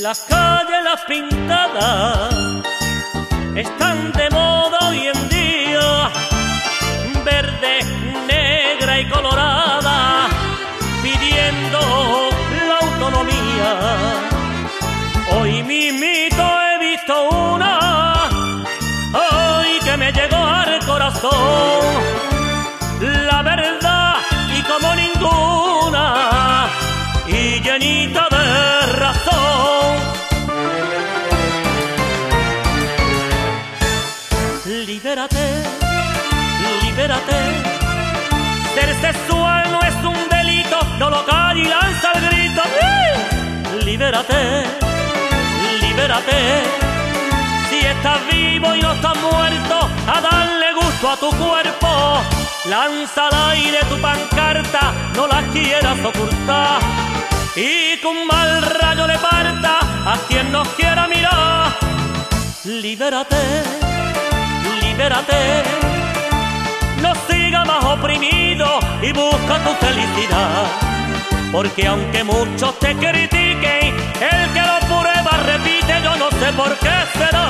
Las calles, las pintadas, están de moda hoy en día, verde, negra y colorada, pidiendo la autonomía. Hoy mismito he visto una, hoy que me llegó al corazón, la verdad y como ninguna, y llenita de razón. Libérate, libérate, ser sexual no es un delito, no lo calle y lanza el grito. Libérate, libérate, si estás vivo y no estás muerto, a darle gusto a tu cuerpo. Lanza al aire tu pancarta, no la quieras ocultar, y con mal rayo le parta a quien nos quiera mirar. Libérate, libérate, no siga más oprimido y busca tu felicidad, porque aunque muchos te critiquen, el que lo prueba repite, yo no sé por qué será.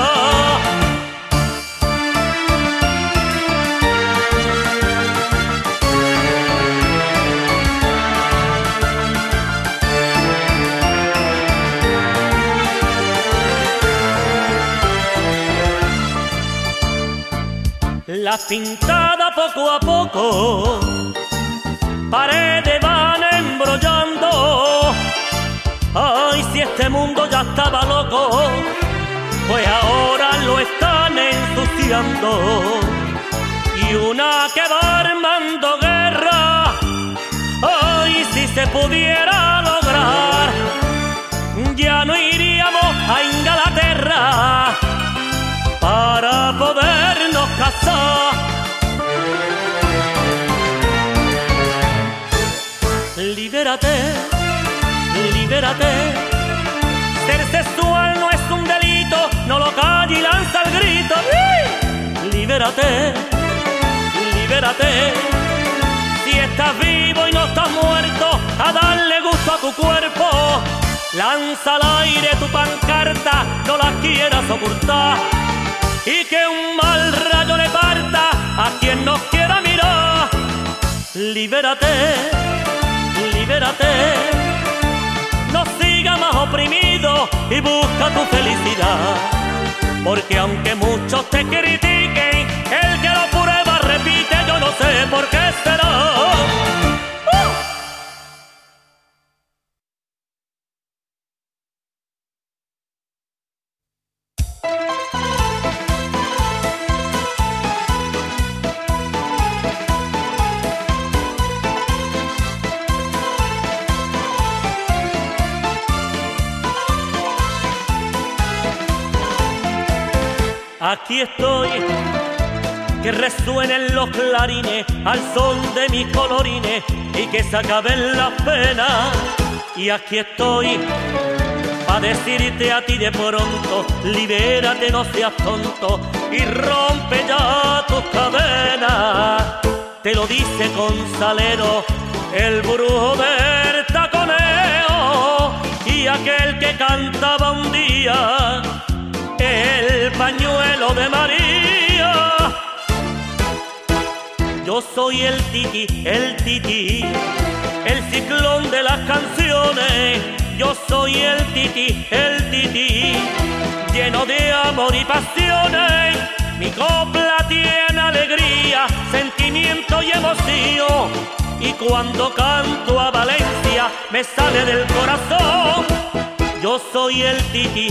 Las pintadas poco a poco, paredes van embrollando. Ay, si este mundo ya estaba loco, pues ahora lo están ensuciando. Y una que va armando guerra, ay, si se pudiera lograr, ya no iríamos a Inglaterra para podernos casar. Libérate, libérate, ser sexual no es un delito, no lo calle y lanza el grito. Libérate, libérate, si estás vivo y no estás muerto, a darle gusto a tu cuerpo. Lanza al aire tu pancarta, no la quieras ocultar, y que un mal rayo le parta a quien nos quiera mirar. Libérate, libérate, no siga más oprimido y busca tu felicidad, porque aunque muchos te critiquen, el que lo prueba repite, yo no sé por qué será. Aquí estoy, que resuenen los clarines al son de mis colorines y que se acaben las penas. Y aquí estoy, pa' decirte a ti de pronto, libérate, no seas tonto y rompe ya tus cadenas. Te lo dice Gonzalero, el brujo del taconeo, y aquel que cantaba un día el pañuelo de María. Yo soy el tití, el ciclón de las canciones. Yo soy el tití, lleno de amor y pasiones. Mi copla tiene alegría, sentimiento y emoción, y cuando canto a Valencia me sale del corazón. Yo soy el tití,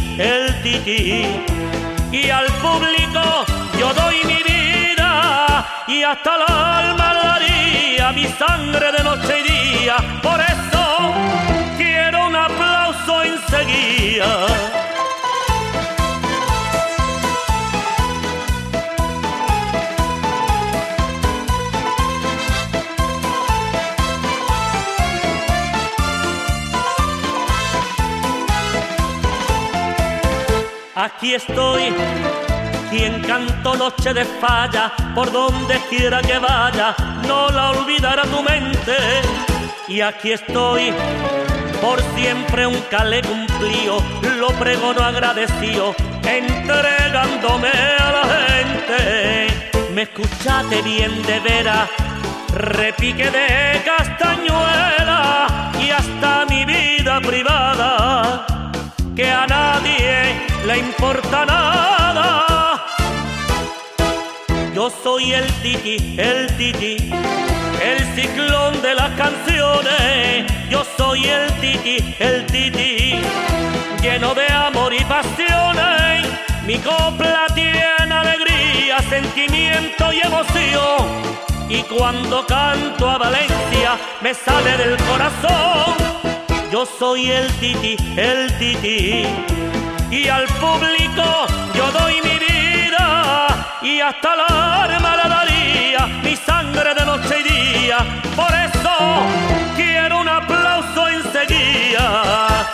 y al público yo doy mi vida, y hasta el alma daría mi sangre de noche y día. Por eso quiero un aplauso enseguida. Aquí estoy, quien cantó Noche de Falla, por donde quiera que vaya, no la olvidará tu mente. Y aquí estoy, por siempre un calé cumplido, lo pregono agradecido, entregándome a la gente. Me escuchaste bien de veras, repique de castañuela y hasta mi vida privada, que a nadie le importa nada. Yo soy el Titi, el ciclón de las canciones. Yo soy el Titi, lleno de amor y pasiones. Mi copla tiene alegría, sentimiento y emoción, y cuando canto a Valencia me sale del corazón. Yo soy el Titi, y al público yo doy mi vida, y hasta el alma le daría mi sangre de noche y día. Por eso quiero un aplauso enseguida.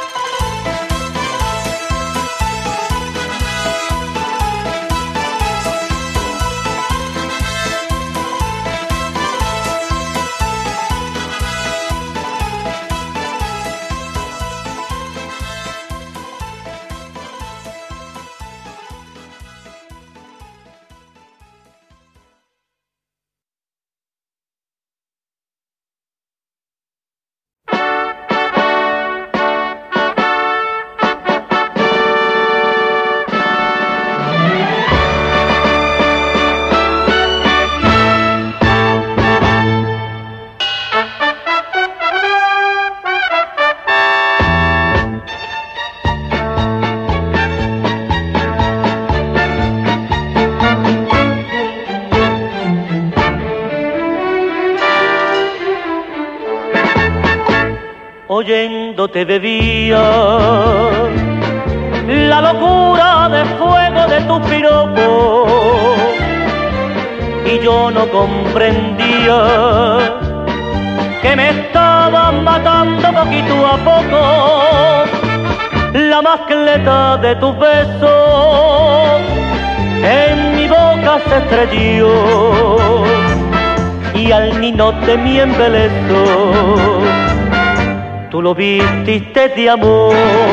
Oyéndote bebía la locura de fuego de tu piropo, y yo no comprendía que me estaban matando poquito a poco. La mascleta de tus besos en mi boca se estrelló, y al ninote mi embeleso tú lo vististe de amor.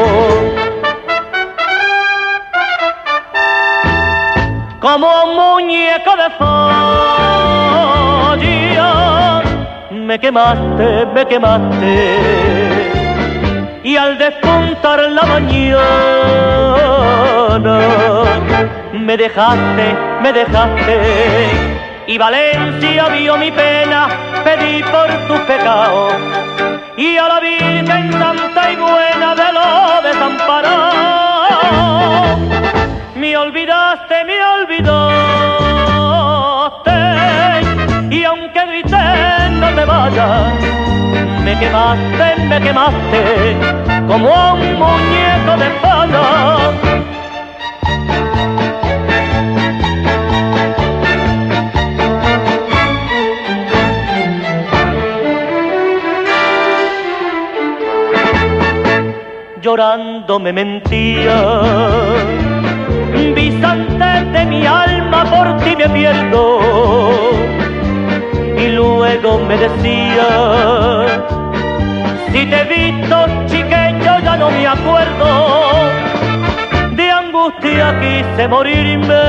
Como un muñeco de falla, me quemaste, y al despuntar la mañana me dejaste, y Valencia vio mi pena, pedí por tus pecados, y a la Virgen Santa y Buena de lo desamparado. Me olvidaste, y aunque grité no te vayas, me quemaste como un muñeco de falla. Llorando me mentía, bisante de mi alma, por ti me pierdo. Y luego me decía, si te he visto chiquillo ya no me acuerdo. De angustia quise morirme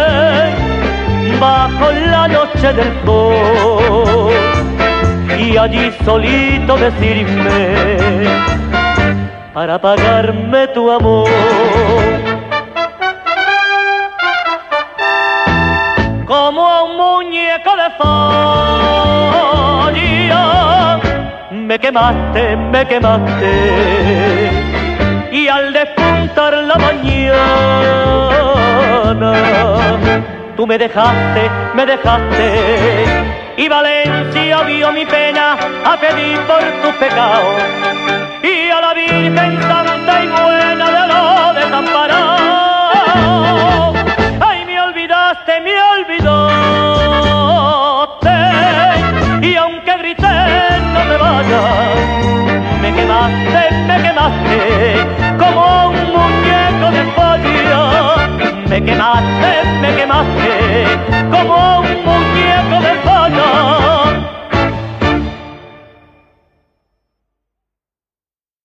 bajo la noche del sol, y allí solito decirme, para pagarme tu amor. Como un muñeco de falla, me quemaste, y al despuntar la mañana tú me dejaste, y Valencia vio mi pena a pedir por tus pecados, y a la Virgen Santa y Buena de lo desamparado. Ay, me olvidaste, y aunque grité no te vayas, me quemaste como un muñeco de falla. Me quemaste como un muñeco de falla.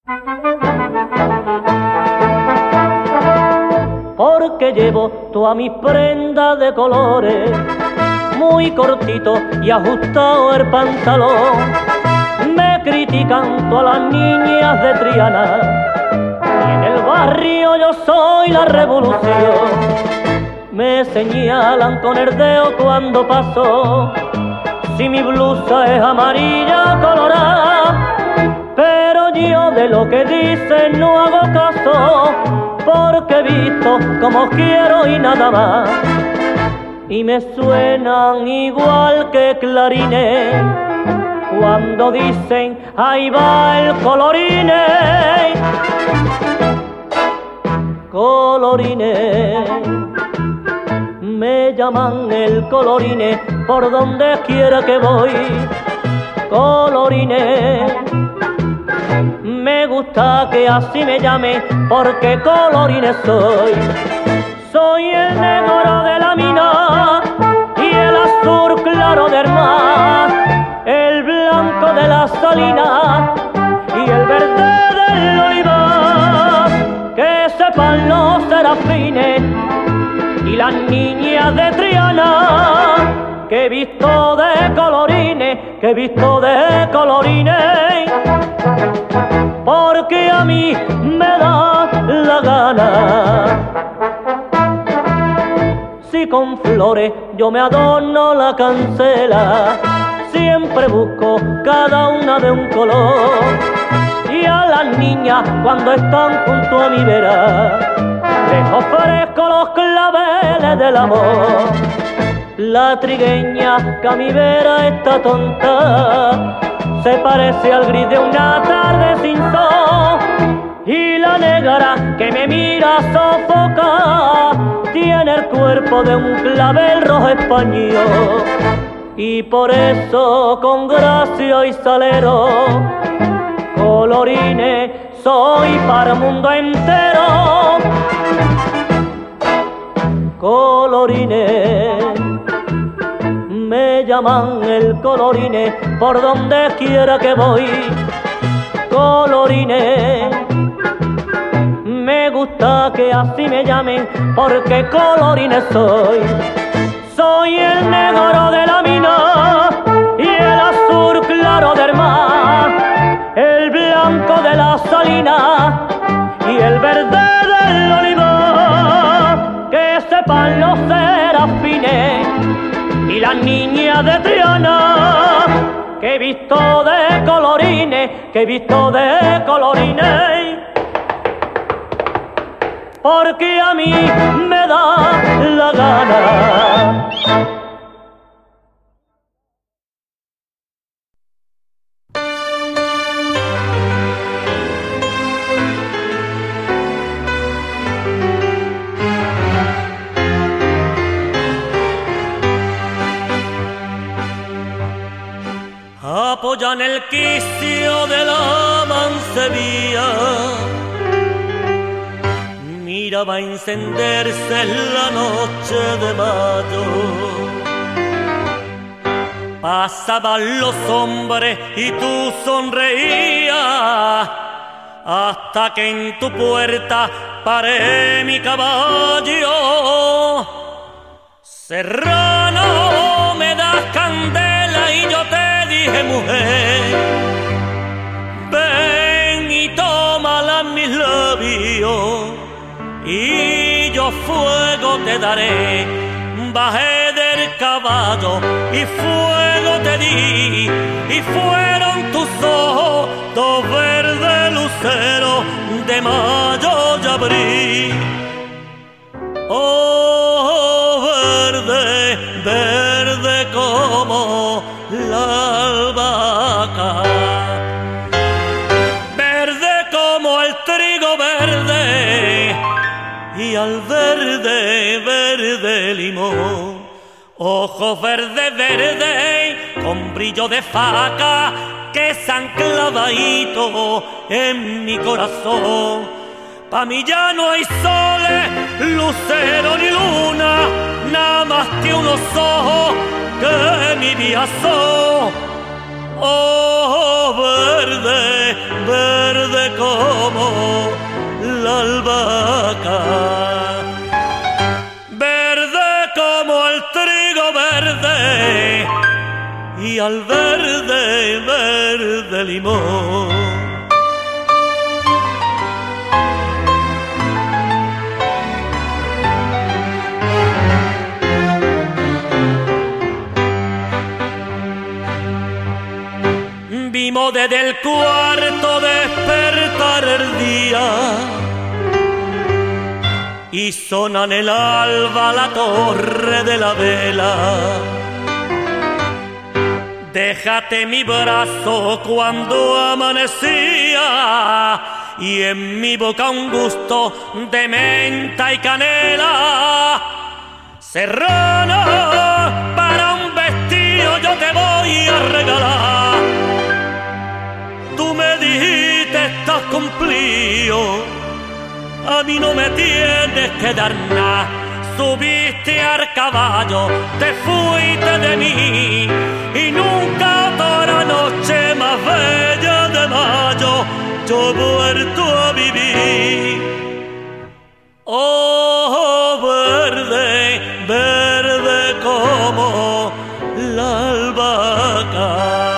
Porque llevo todas mis prendas de colores, muy cortito y ajustado el pantalón. Me critican todas las niñas de Triana y en el barrio yo soy la revolución. Me señalan con el dedo cuando paso, si mi blusa es amarilla colorada, pero yo de lo que dicen no hago caso, porque he visto como quiero y nada más. Y me suenan igual que clarines cuando dicen ahí va el colorine. Colorine, me llaman el colorine por donde quiera que voy. Colorine, me gusta que así me llame porque colorine soy. Soy el negro de la mina y el azul claro del mar, el blanco de la salina y el verde del olivar. Que sepan los serafines y las niñas de Triana que he visto de colorines, que he visto de colorines, porque a mí me da la gana. Si con flores yo me adorno la cancela, siempre busco cada una de un color. Y a las niñas cuando están junto a mi vera, les ofrezco los claveles del amor. La trigueña que a mi vera está tonta, se parece al gris de una tarde sin sol. Y la negra que me mira sofoca, tiene el cuerpo de un clavel rojo español. Y por eso con gracia y salero, colorines soy para el mundo entero. Colorines, me llaman el colorines por donde quiera que voy. Colorines, me gusta que así me llamen porque colorines soy. Soy el negro de la mina y el azul claro del mar, el blanco de la salina y el verde del olivar. Que sepan los serafines y las niñas de Triana que he visto de colorines, que he visto de colorines, porque a mí me da la gana. Apoya en el quicio de la mancebía, mira va a encenderse en la noche de mayo. Pasaban los hombres y tú sonreías, hasta que en tu puerta paré mi caballo. Serrano, me das candela y yo te dije, mujer, ven y tómala en mis labios y yo fuego te daré. Bajé del caballo y fuego te di, y fueron tus ojos dos verdes luceros de mayo y abril. Oh, verde, verde como la albahaca, verde como el trigo verde, y al verde, verde limón. Ojos verde, verde, con brillo de faca, que se han clavadito en mi corazón. Pa' mí ya no hay soles, lucero ni luna, nada más que unos ojos que mi vida son. Ojos verde, verde como al verde, verde limón. Vimos desde el cuarto despertar el día y sona en el alba la torre de la vela. Déjate mi brazo cuando amanecía y en mi boca un gusto de menta y canela. Serrana, para un vestido yo te voy a regalar. Tú me dijiste estás cumplido, a mí no me tienes que dar nada. Subiste al caballo, te fuiste de mí y nunca otra noche más bella de mayo yo he vuelto a vivir. Oh, verde, verde como la albahaca,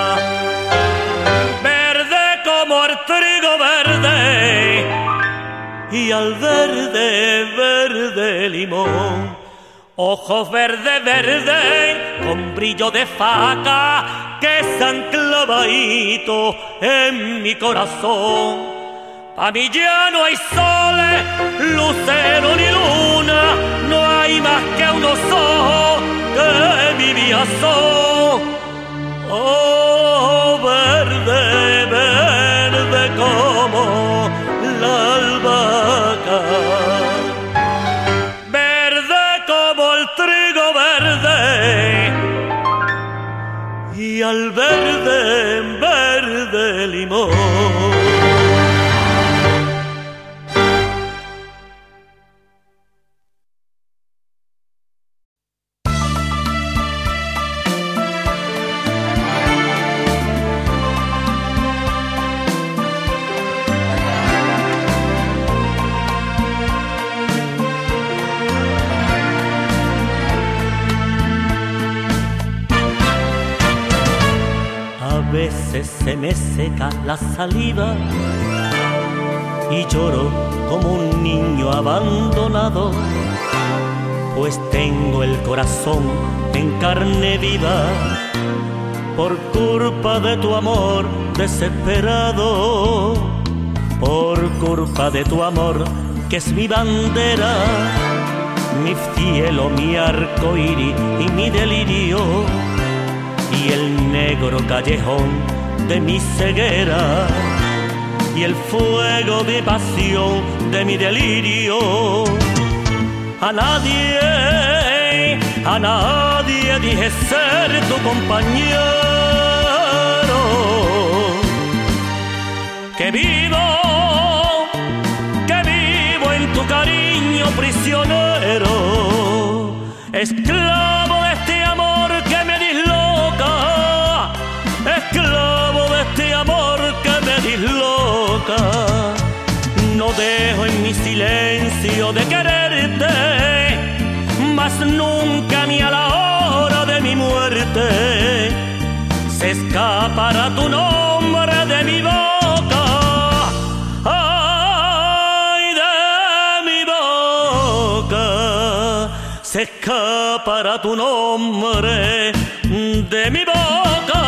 verde como el trigo verde y al verde, verde limón. Ojos verde, verde, con brillo de faca que se han clavadito en mi corazón. Pa' mí ya no hay soles, lucero ni luna, no hay más que unos ojos que mi vida son. Oh, verde, verde como la albahaca, verde como el trigo verde y al verde, verde limón. A veces se me seca la saliva y lloro como un niño abandonado, pues tengo el corazón en carne viva por culpa de tu amor desesperado, por culpa de tu amor que es mi bandera, mi cielo, mi arco iris y mi delirio, y el negro callejón de mi ceguera, y el fuego de pasión de mi delirio. A nadie dije ser tu compañero, que vivo en tu cariño prisionero, esclavo de este amor que me disloca, esclavo de este amor que me disloca. No dejo en mi silencio de quererte, mas nunca ni a la hora de mi muerte se escapará tu nombre de mi boca. Ay, de mi boca se escapará tu nombre de mi boca.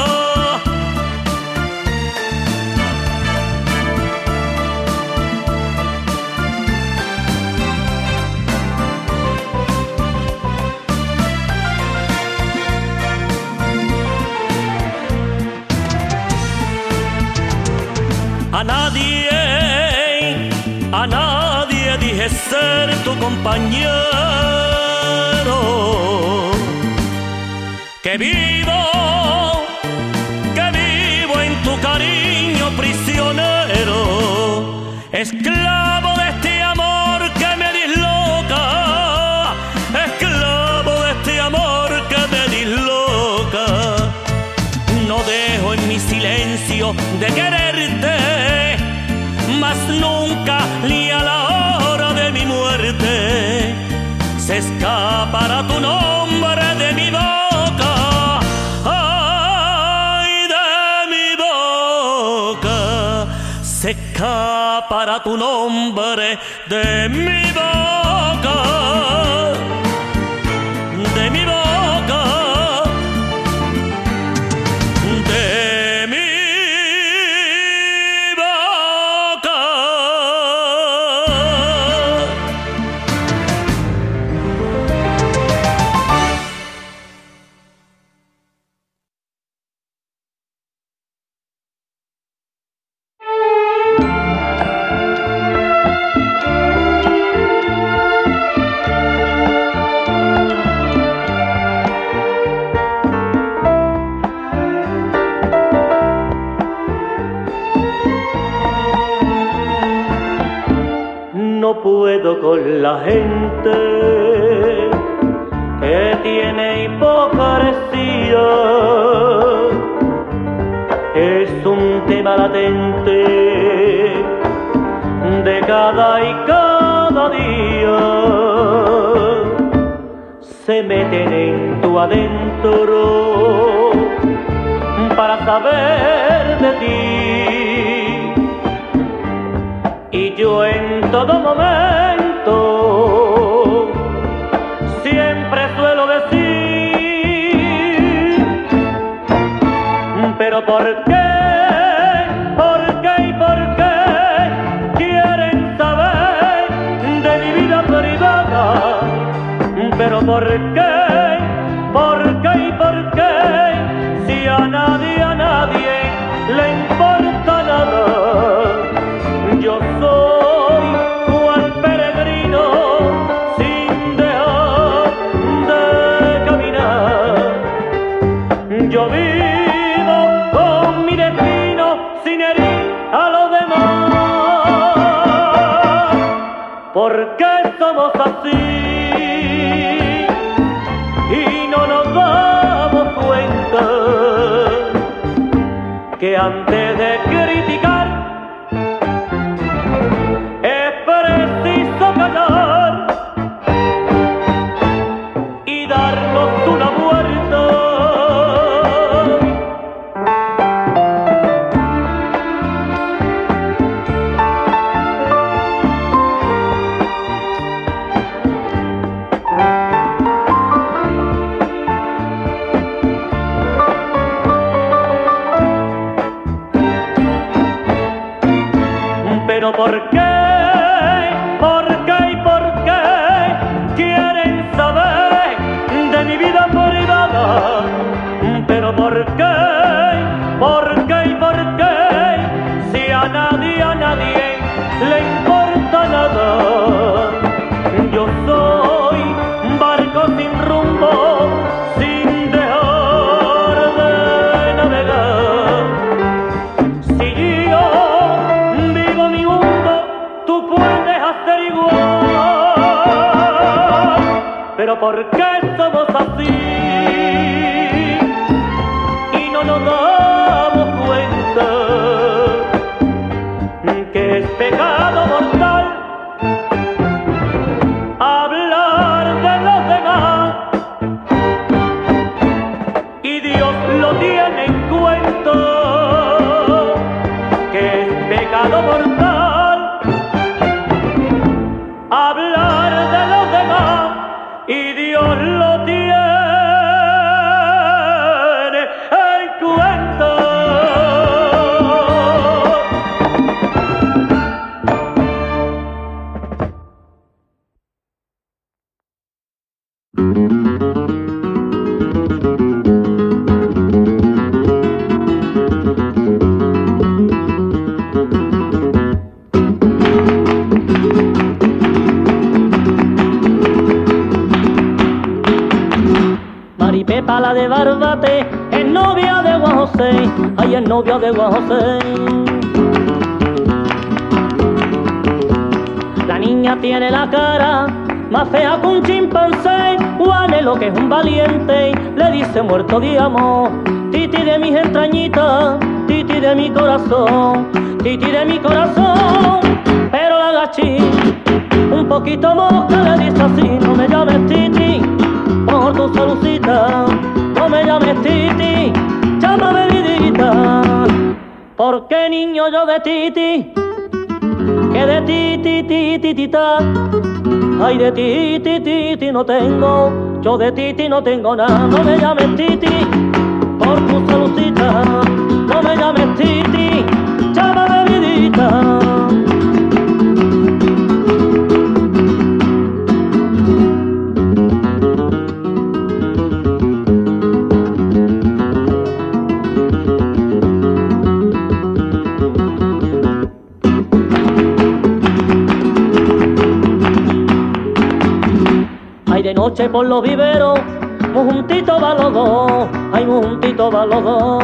A nadie dije ser tu compañero, que vivo en tu cariño prisionero, esclavo de este amor que me disloca, esclavo de este amor que me disloca. No dejo en mi silencio de quererte, mas nunca ni a la hora de mi muerte se escapará tu nombre de mi boca. se escapará tu nombre de mi boca, de mi boca, de mi boca. No puedo con la gente que tiene hipocresía. Es un tema latente de cada y cada día. Se meten en tu adentro para saber de ti. Y yo en todo momento siempre suelo decir, pero ¿por qué? ¿Por qué y por qué quieren saber de mi vida privada? Pero ¿por qué? ¿Por qué y por qué? Si a nadie le importa nada. Yo soy cual peregrino sin dejar de caminar. Yo vivo con mi destino sin herir a los demás. ¿Por qué somos así? Y no nos damos cuenta que antes de criticar es preciso callar y darnos una vuelta. Pero ¿por qué? ¿Por qué y por qué quieren saber de mi vida privada? Pero ¿por qué? ¿Por qué y por qué? Si a nadie le importa nada. Yo soy un barco sin rumbo, sin dejar de navegar. Si yo vivo mi mundo, tú puedes hacer igual. Pero ¿por qué somos así? Y no nos damos cuenta que es pecado mortal hablar de los demás. Y Dios lo tiene en cuenta, que es pecado mortal hablar de los demás, y Dios lo tiene en cuenta. Maripepa la de Barbate es novia de Juan José, ay, es novia de Juan José. La niña tiene la cara más fea que un chimpancé. Juane, lo que es un valiente, le dice muerto de amor. Titi de mis entrañitas, Titi de mi corazón, Titi de mi corazón. Pero la gachí, un poquito mosca, le dice así: no me llames Titi, por tu salucita, no me llames Titi, llámame vidita. ¿Por qué niño yo de Titi? Que de Titi, ay de Titi no tengo, yo de Titi no tengo nada. No me llames Titi, por tu saludcita, no me llames Titi, llámame vidita. De noche por los viveros, muy juntitos van los dos, ay, muy juntitos van los dos.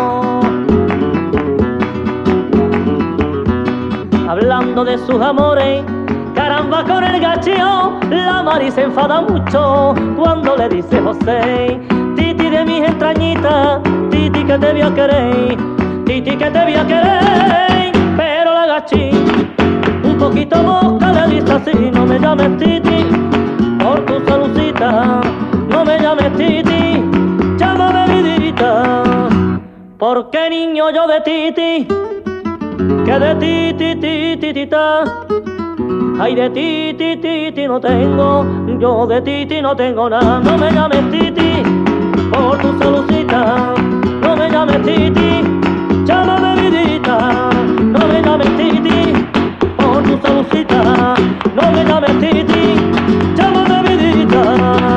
Hablando de sus amores, caramba con el gachío, la Mari se enfada mucho cuando le dice José: Titi de mis entrañitas, Titi que te voy a querer, Titi que te voy a querer. Pero la gachí, un poquito mosca, le dice así: no me llames Titi, por tu saludcita, no me llames Titi, llámame vidita. ¿Por qué niño yo de Titi? Que de Titita, ay de Titi no tengo, yo de Titi no tengo nada. No me llames Titi, por tu saludcita, no me llames Titi, llámame vidita. No me llames Titi, por tu saludcita, no me llames Titi, llámame vidita.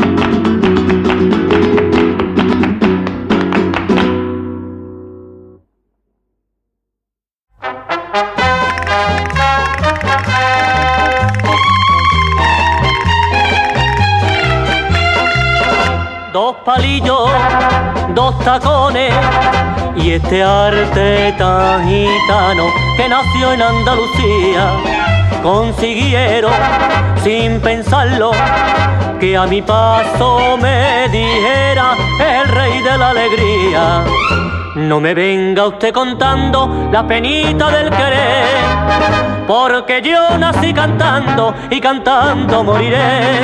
Dos palillos, dos tacones y este arte tan gitano que nació en Andalucía. Consiguieron, sin pensarlo, que a mi paso me dijera el rey de la alegría. No me venga usted contando la penita del querer, porque yo nací cantando y cantando moriré.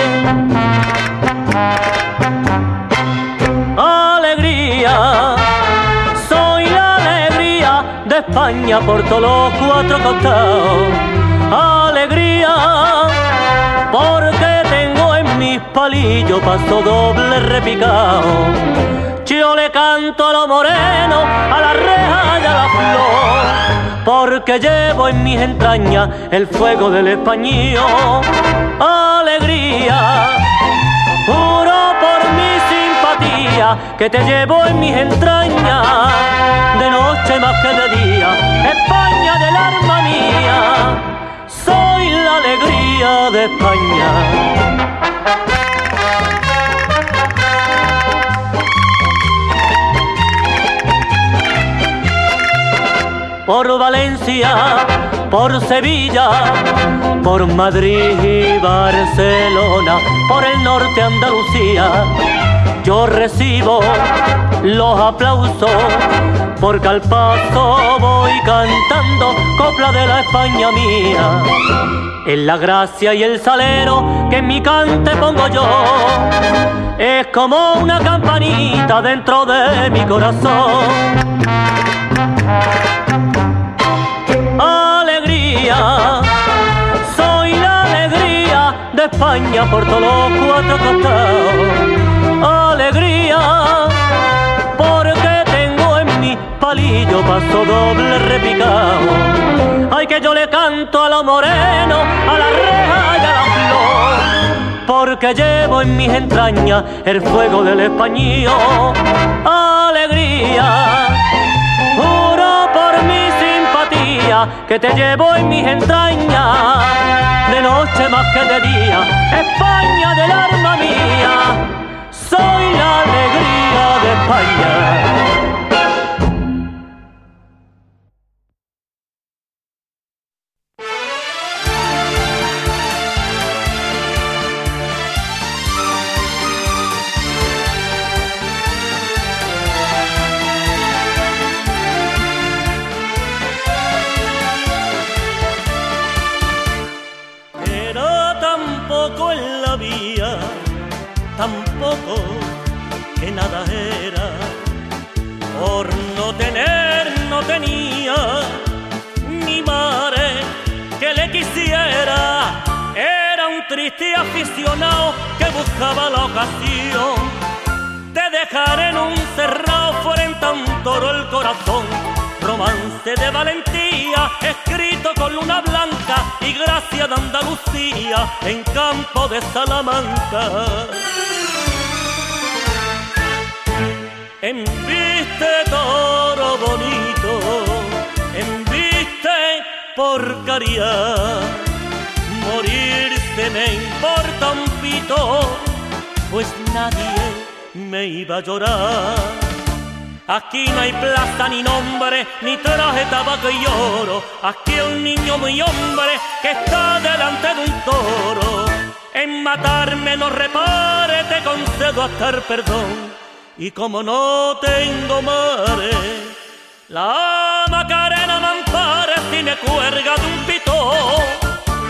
Alegría, soy la alegría de España por todos los cuatro costados. Alegría, porque tengo en mis palillos paso doble repicado. Yo le canto a los morenos, a la reja y a la flor, porque llevo en mis entrañas el fuego del español. Alegría, juro por mi simpatía que te llevo en mis entrañas, de noche más que de día, España del alma mía, soy la alegría de España. Por Valencia, por Sevilla, por Madrid y Barcelona, por el norte Andalucía, yo recibo los aplausos, porque al paso voy cantando copla de la España mía. Es la gracia y el salero que en mi cante pongo yo, es como una campanita dentro de mi corazón. Alegría, soy la alegría de España por todos los cuatro costados. Alegría, porque tengo en mi palillo paso doble repicado. Ay, que yo le canto a los morenos, a la reja y a la flor, porque llevo en mis entrañas el fuego del español. Alegría, juro por mi simpatía que te llevo en mis entrañas, de noche más que de día, España del alma mía, soy la alegría de España. Tampoco que nada era, por no tener no tenía ni madre que le quisiera. Era un triste aficionado que buscaba la ocasión de dejar en un cerrado fuera en tan toro el corazón. Romance de valentía, escrito con luna blanca y gracia de Andalucía en campo de Salamanca. Embiste toro bonito, embiste porcaría, morirse me importa un pito, pues nadie me iba a llorar. Aquí no hay plaza ni nombre, ni traje, tabaco y oro. Aquí hay un niño muy hombre que está delante de un toro. En matarme no repare, te concedo hasta el perdón. Y como no tengo madre, la Macarena me ampare si me cuelga de un pitón.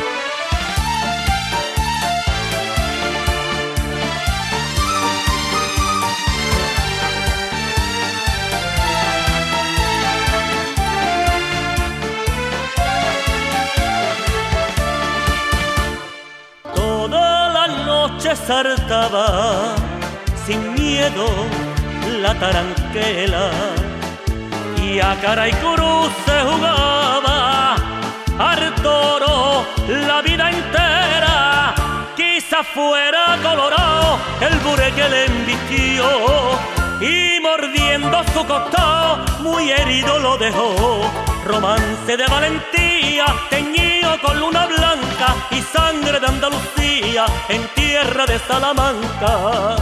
Saltaba sin miedo la taranquela y a cara y cruz se jugaba al toro la vida entera. Quizá fuera colorado el bure que le embistió y mordiendo su costado muy herido lo dejó. Romance de valentía teñido con luna blanca y sangre de Andalucía en tierra de Salamanca.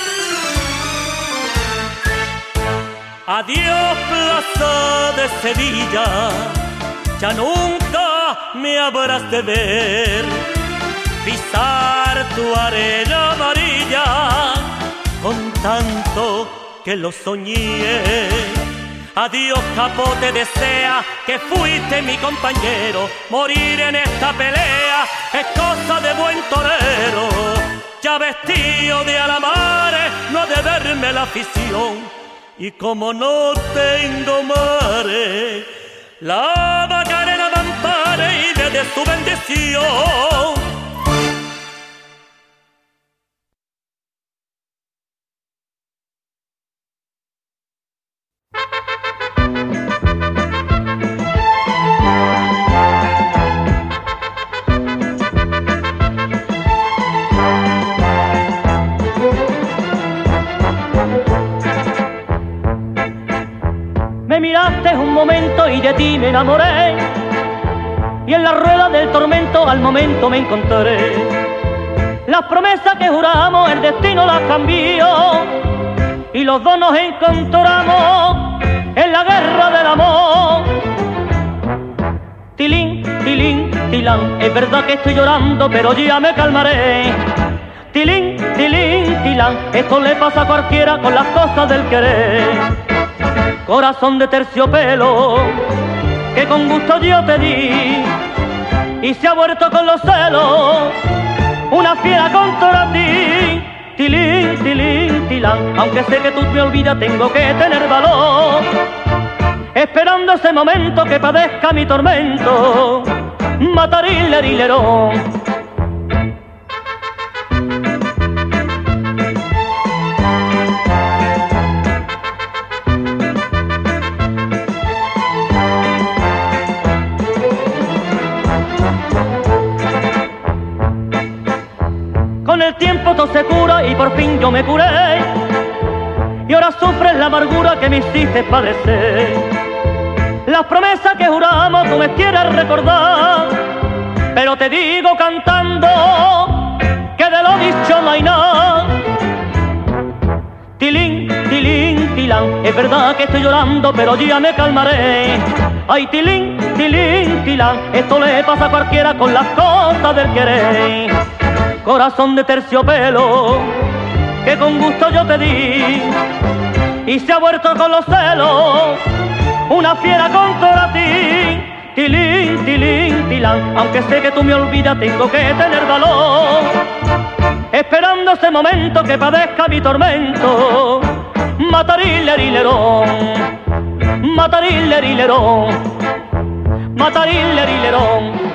Adiós plaza de Sevilla, ya nunca me habrás de ver pisar tu arena amarilla con tanto que lo soñé. Adiós capote, desea que fuiste mi compañero. Morir en esta pelea es cosa de buen torero. Ya vestido de alamares no ha de verme la afición. Y como no tengo mare, la Macarena me ampare y de su bendición. Me miraste un momento y de ti me enamoré, y en la rueda del tormento al momento me encontré. Las promesas que juramos el destino las cambió, y los dos nos encontramos en la guerra del amor. Tilín, tilín, tilán, es verdad que estoy llorando, pero ya me calmaré. Tilín, tilín, tilán, esto le pasa a cualquiera con las cosas del querer. Corazón de terciopelo, que con gusto yo te di, y se ha vuelto con los celos una fiera contra ti. Tilín, tilín, tilán, aunque sé que tú me olvidas, tengo que tener valor, esperando ese momento que padezca mi tormento. Matarilerilero. Con el tiempo todo se cura y por fin yo me curé, y ahora sufres la amargura que me hiciste padecer. Las promesas que juramos tú me quieres recordar, pero te digo cantando que de lo dicho no hay nada. Tilín, tilín, tilán, es verdad que estoy llorando, pero ya me calmaré. Ay, tilín, tilín, tilán, esto le pasa a cualquiera con las cosas del querer. Corazón de terciopelo, que con gusto yo te di, y se ha vuelto con los celos una fiera contra ti. Tilín, tilín, tilán, aunque sé que tú me olvidas, tengo que tener valor, esperando ese momento que padezca mi tormento. Matarilerilero, Matarillerillerón, matarillerillerón.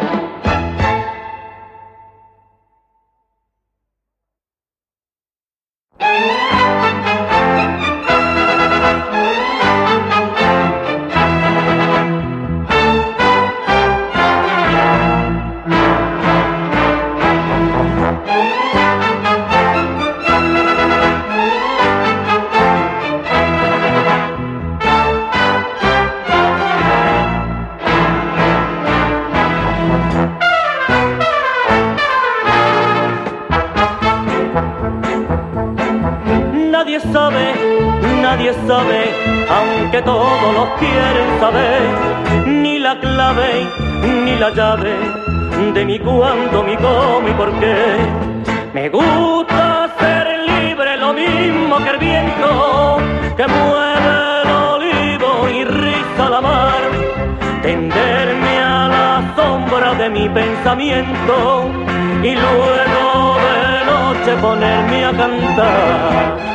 Nadie sabe, aunque todos lo quieren saber, ni la clave, ni la llave de mi cuándo, mi cómo y por qué. Me gusta ser libre, lo mismo que el viento que mueve el olivo y riza la mar. Tenderme a la sombra de mi pensamiento y luego de noche ponerme a cantar.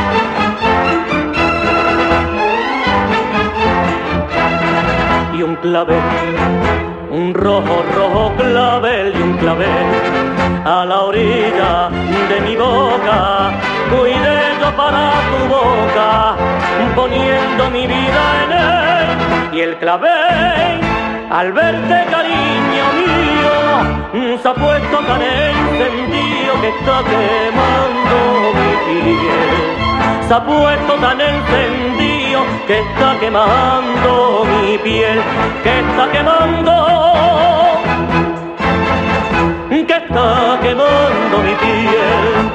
Y un clavel, un rojo, rojo clavel y un clavel a la orilla de mi boca, cuidé yo para tu boca, poniendo mi vida en él. Y el clavel, al verte cariño mío, se ha puesto tan encendido que está quemando mi piel. Se ha puesto tan encendido que está quemando mi piel, que está quemando, que está quemando mi piel.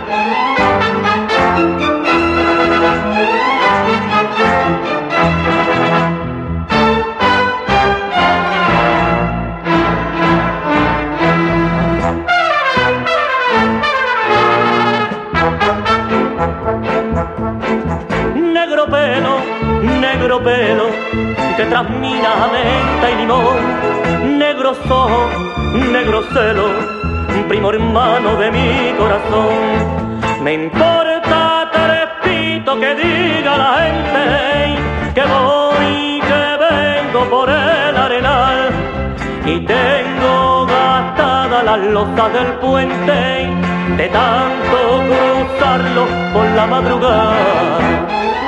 Negro pelo que trasmina menta y limón, negros ojos, negro celo, primo hermano de mi corazón. Me importa tres pitos que diga la gente que voy, que vengo por el arenal y tengo gastadas las losas del puente de tanto cruzarlo por la madrugada.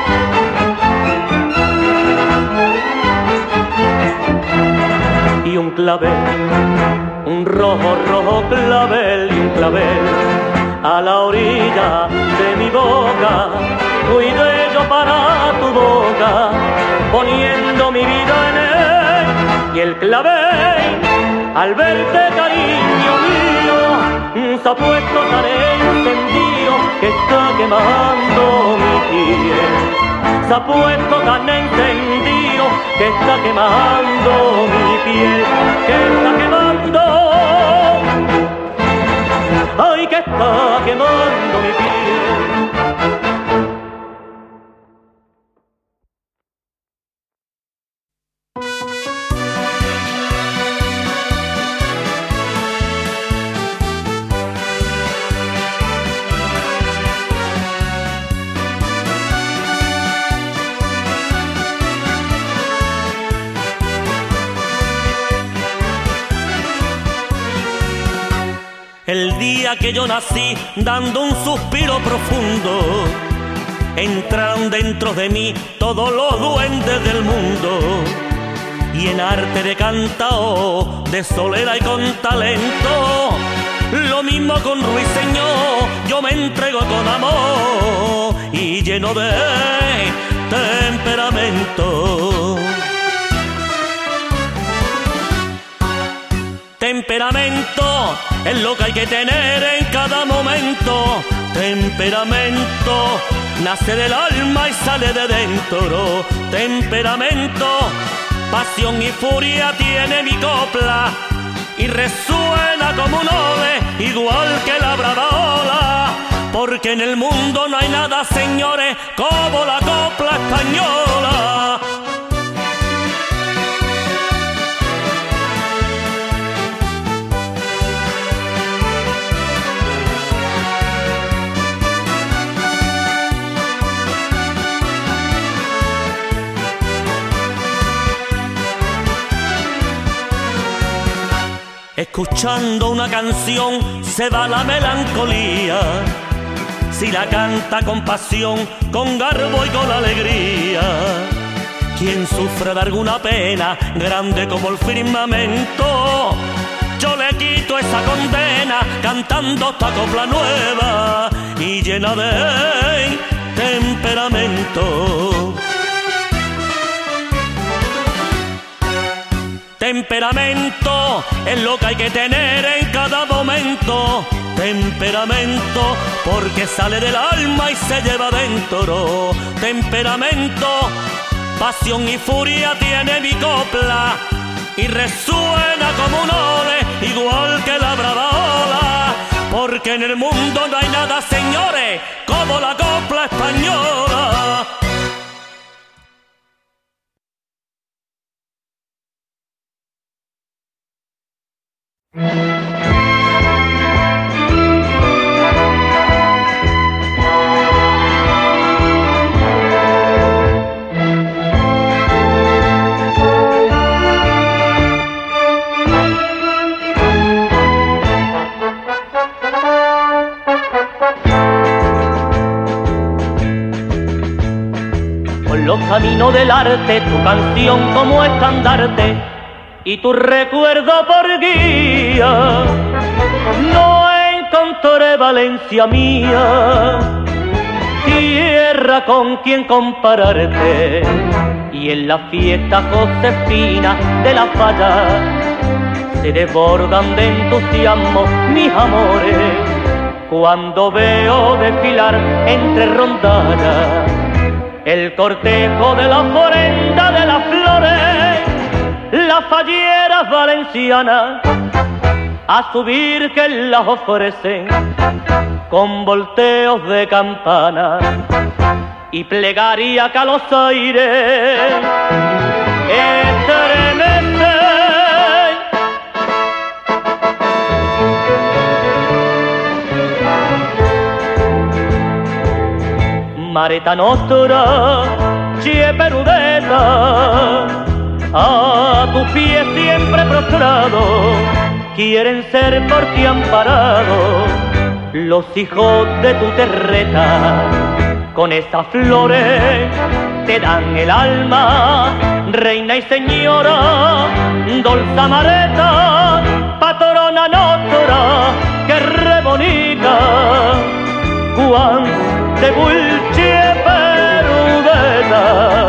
Y un clavel, un rojo, rojo clavel y un clavel a la orilla de mi boca, cuidé yo para tu boca, poniendo mi vida en él. Y el clavel, al verte cariño mío, se ha puesto tan encendido que está quemando mi piel. Se ha puesto tan encendido que está quemando mi piel, que está quemando, ay, que está quemando mi piel. El día que yo nací, dando un suspiro profundo, entraron dentro de mí todos los duendes del mundo. Y en arte de cantao, de solera y con talento, lo mismo con ruiseñor, yo me entrego con amor y lleno de temperamento. Temperamento es lo que hay que tener en cada momento. Temperamento nace del alma y sale de dentro. Temperamento, pasión y furia tiene mi copla y resuena como un ole, igual que la brava ola. Porque en el mundo no hay nada, señores, como la copla española. Escuchando una canción se va la melancolía, si la canta con pasión, con garbo y con alegría. Quien sufre de alguna pena, grande como el firmamento, yo le quito esa condena cantando esta copla nueva y llena de temperamento. Temperamento es lo que hay que tener en cada momento. Temperamento porque sale del alma y se lleva dentro. Temperamento, pasión y furia tiene mi copla y resuena como un ole, igual que la brava ola. Porque en el mundo no hay nada, señores, como la copla española. Los caminos del arte, tu canción como estandarte y tu recuerdo por guía. No encontré Valencia mía, tierra con quien compararte. Y en la fiesta Josefina de la Falla se desbordan de entusiasmo mis amores cuando veo desfilar entre rondallas el cortejo de la ofrenda de las flores, las falleras valencianas a su virgen las ofrecen con volteos de campana y plegaria que a los aires estremecen. Mareta nostra, chie perudeta, a tus pies siempre prostrado, quieren ser por ti amparados los hijos de tu terreta. Con estas flores te dan el alma, reina y señora, dolza Mareta, patrona nostra, que re bonita, Juan de Bulche perudeta.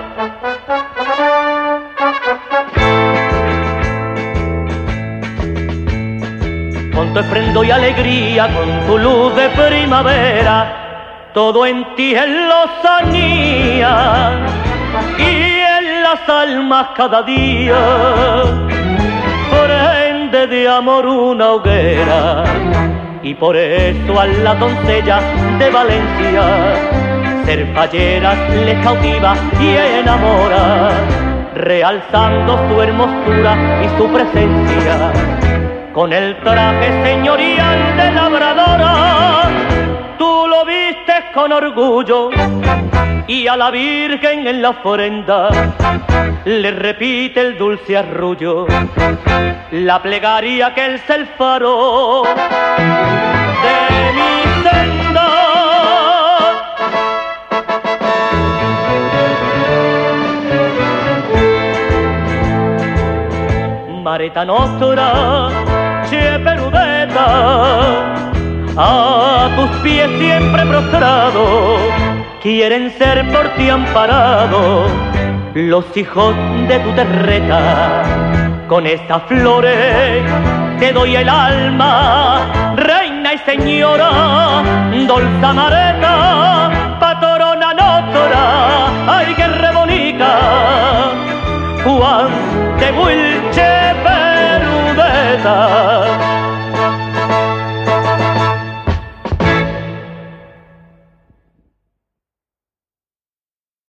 Con tu esplendor y alegría, con tu luz de primavera, todo en ti es lozanía y en las almas cada día prende de amor una hoguera. Y por eso a la doncella de Valencia ser falleras les cautiva y enamora, realzando su hermosura y su presencia con el traje señorial de labradora. Tú lo vistes con orgullo y a la Virgen en la ofrenda le repite el dulce arrullo, la plegaria que es el faro de mi senda. Mareta nostra, chie perudeta, a tus pies siempre prostrado, quieren ser por ti amparados los hijos de tu terreta. Con estas flores te doy el alma, reina y señora, dolza Mareta,